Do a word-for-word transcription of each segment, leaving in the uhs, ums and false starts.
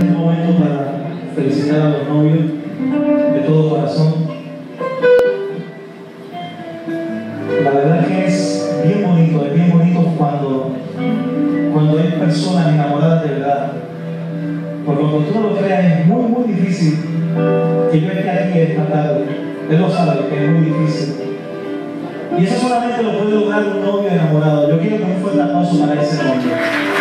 este momento para felicitar a los novios de todo corazón. La verdad que es bien bonito, es bien bonito cuando, cuando hay personas enamoradas de verdad. Porque cuando tú no lo creas es muy, muy difícil que yo esté aquí esta tarde. Él lo sabe, que es muy difícil. Y eso solamente lo puede lograr un novio enamorado. Yo quiero que un fuerte aplauso para ese novio.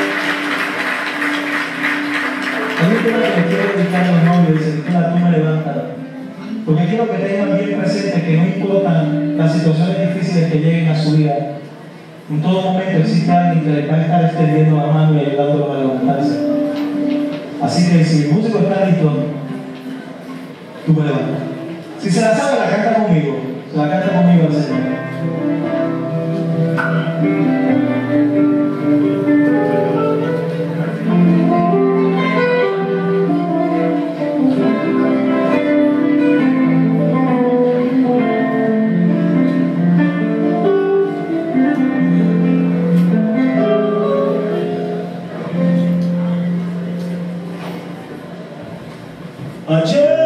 A mí quiero que le quiero dedicar a los novios, dice que la toma levanta. Porque quiero que tengan bien presente que no importan las situaciones difíciles que lleguen a su vida, en todo momento existe alguien que le va a estar extendiendo la mano y ayudándolo a levantarse. Así que si el músico está listo, tú me levantas. Si se la sabe, la canta conmigo. Se la canta conmigo al Señor. Ayer